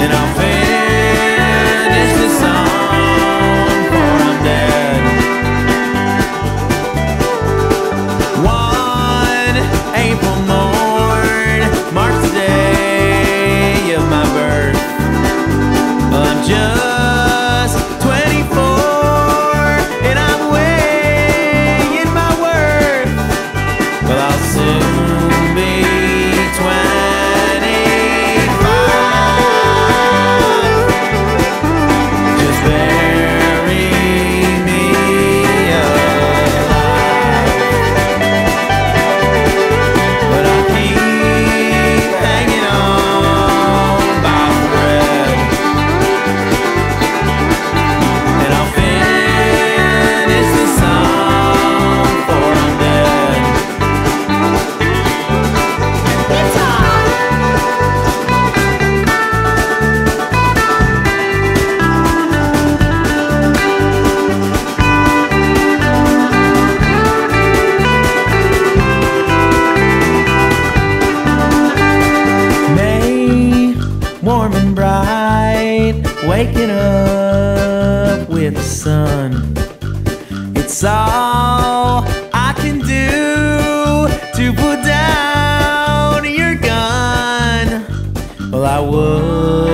and I'll finish this song before I'm dead. One April morn marks the day of my birth. Well, I'm just 24 and I'm weighing my worth. Well, I'll soon be 25. Just bury me alive. But I'll keep hanging on by a thread, and I'll finish this song before I'm dead. May, warm and bright, waking up with the sun. It's all I can do to put down your gun. Well, I would